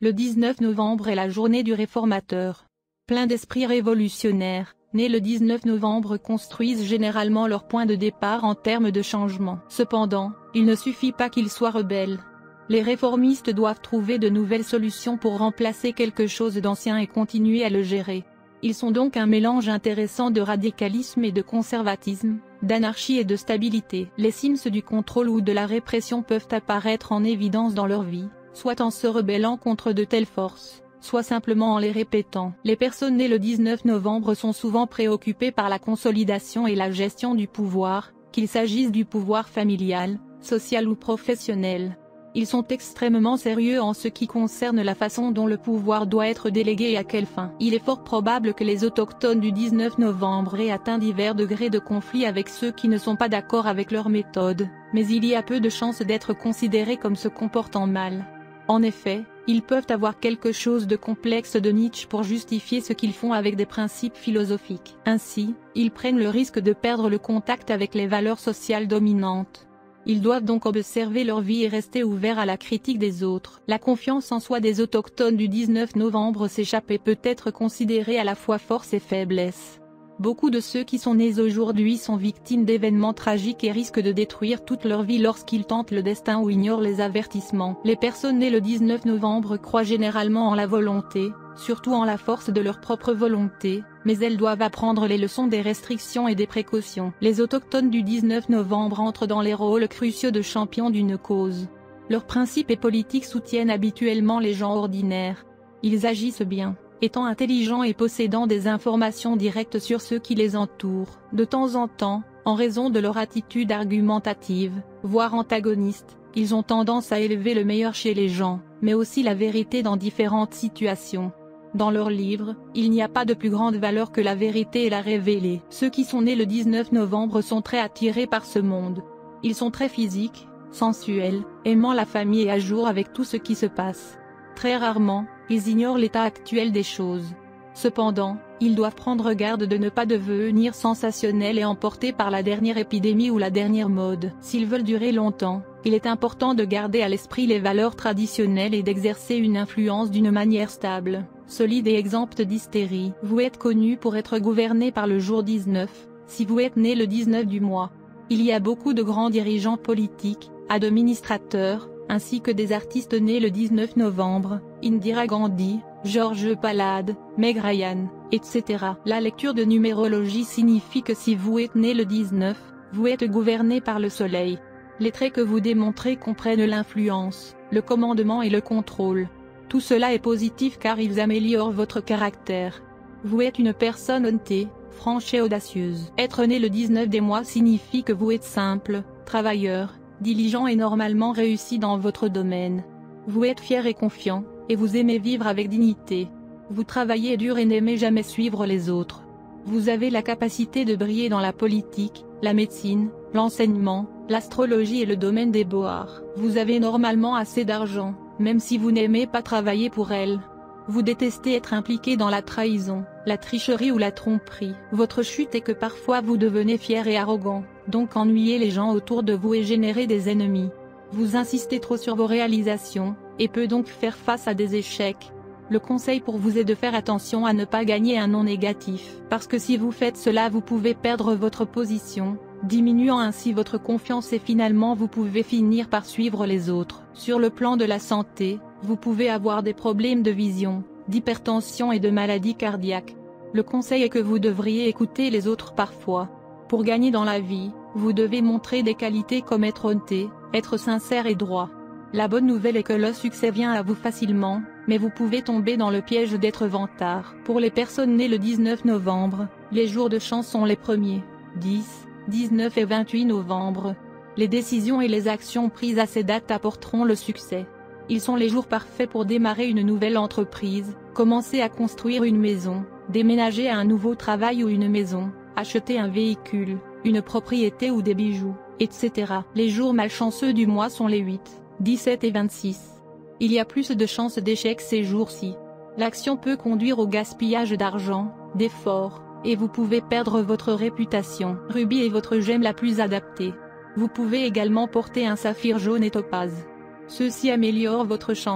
Le 19 novembre est la journée du réformateur. Plein d'esprit révolutionnaire, nés le 19 novembre construisent généralement leur point de départ en termes de changement. Cependant, il ne suffit pas qu'ils soient rebelles. Les réformistes doivent trouver de nouvelles solutions pour remplacer quelque chose d'ancien et continuer à le gérer. Ils sont donc un mélange intéressant de radicalisme et de conservatisme, d'anarchie et de stabilité. Les signes du contrôle ou de la répression peuvent apparaître en évidence dans leur vie, soit en se rebellant contre de telles forces, soit simplement en les répétant. Les personnes nées le 19 novembre sont souvent préoccupées par la consolidation et la gestion du pouvoir, qu'il s'agisse du pouvoir familial, social ou professionnel. Ils sont extrêmement sérieux en ce qui concerne la façon dont le pouvoir doit être délégué et à quelle fin. Il est fort probable que les autochtones du 19 novembre aient atteint divers degrés de conflit avec ceux qui ne sont pas d'accord avec leur méthode, mais il y a peu de chances d'être considérés comme se comportant mal. En effet, ils peuvent avoir quelque chose de complexe de Nietzsche pour justifier ce qu'ils font avec des principes philosophiques. Ainsi, ils prennent le risque de perdre le contact avec les valeurs sociales dominantes. Ils doivent donc observer leur vie et rester ouverts à la critique des autres. La confiance en soi des autochtones du 19 novembre s'échappe et peut être considérée à la fois force et faiblesse. Beaucoup de ceux qui sont nés aujourd'hui sont victimes d'événements tragiques et risquent de détruire toute leur vie lorsqu'ils tentent le destin ou ignorent les avertissements. Les personnes nées le 19 novembre croient généralement en la volonté, surtout en la force de leur propre volonté, mais elles doivent apprendre les leçons des restrictions et des précautions. Les autochtones du 19 novembre entrent dans les rôles cruciaux de champions d'une cause. Leurs principes et politiques soutiennent habituellement les gens ordinaires. Ils agissent bien, étant intelligents et possédant des informations directes sur ceux qui les entourent. De temps en temps, en raison de leur attitude argumentative, voire antagoniste, ils ont tendance à élever le meilleur chez les gens, mais aussi la vérité dans différentes situations. Dans leurs livres, il n'y a pas de plus grande valeur que la vérité et la révéler. Ceux qui sont nés le 19 novembre sont très attirés par ce monde. Ils sont très physiques, sensuels, aimant la famille et à jour avec tout ce qui se passe. Très rarement, ils ignorent l'état actuel des choses. Cependant, ils doivent prendre garde de ne pas devenir sensationnels et emportés par la dernière épidémie ou la dernière mode. S'ils veulent durer longtemps, il est important de garder à l'esprit les valeurs traditionnelles et d'exercer une influence d'une manière stable, solide et exempte d'hystérie. Vous êtes connu pour être gouverné par le jour 19, si vous êtes né le 19 du mois. Il y a beaucoup de grands dirigeants politiques, administrateurs, ainsi que des artistes nés le 19 novembre, Indira Gandhi, George Palade, Meg Ryan, etc. La lecture de numérologie signifie que si vous êtes né le 19, vous êtes gouverné par le soleil. Les traits que vous démontrez comprennent l'influence, le commandement et le contrôle. Tout cela est positif car ils améliorent votre caractère. Vous êtes une personne honnête, franche et audacieuse. Être né le 19 des mois signifie que vous êtes simple, travailleur, diligent et normalement réussi dans votre domaine. Vous êtes fier et confiant, et vous aimez vivre avec dignité. Vous travaillez dur et n'aimez jamais suivre les autres. Vous avez la capacité de briller dans la politique, la médecine, l'enseignement, l'astrologie et le domaine des beaux-arts. Vous avez normalement assez d'argent, même si vous n'aimez pas travailler pour elle. Vous détestez être impliqué dans la trahison, la tricherie ou la tromperie. Votre chute est que parfois vous devenez fier et arrogant, donc ennuyez les gens autour de vous et générez des ennemis. Vous insistez trop sur vos réalisations, et peut donc faire face à des échecs. Le conseil pour vous est de faire attention à ne pas gagner un nom négatif, parce que si vous faites cela vous pouvez perdre votre position, diminuant ainsi votre confiance et finalement vous pouvez finir par suivre les autres. Sur le plan de la santé, vous pouvez avoir des problèmes de vision, d'hypertension et de maladies cardiaques. Le conseil est que vous devriez écouter les autres parfois. Pour gagner dans la vie, vous devez montrer des qualités comme être honnête, être sincère et droit. La bonne nouvelle est que le succès vient à vous facilement, mais vous pouvez tomber dans le piège d'être vantard. Pour les personnes nées le 19 novembre, les jours de chance sont les premiers, 10, 19 et 28 novembre. Les décisions et les actions prises à ces dates apporteront le succès. Ils sont les jours parfaits pour démarrer une nouvelle entreprise, commencer à construire une maison, déménager à un nouveau travail ou une maison, acheter un véhicule, une propriété ou des bijoux, etc. Les jours malchanceux du mois sont les 8, 17 et 26. Il y a plus de chances d'échec ces jours-ci. L'action peut conduire au gaspillage d'argent, d'efforts, et vous pouvez perdre votre réputation. Rubis est votre gemme la plus adaptée. Vous pouvez également porter un saphir jaune et topaze. Ceux-ci améliorent votre chance,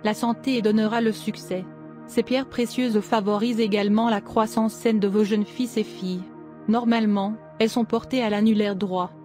la santé et donnera le succès. Ces pierres précieuses favorisent également la croissance saine de vos jeunes fils et filles. Normalement, elles sont portées à l'annulaire droit.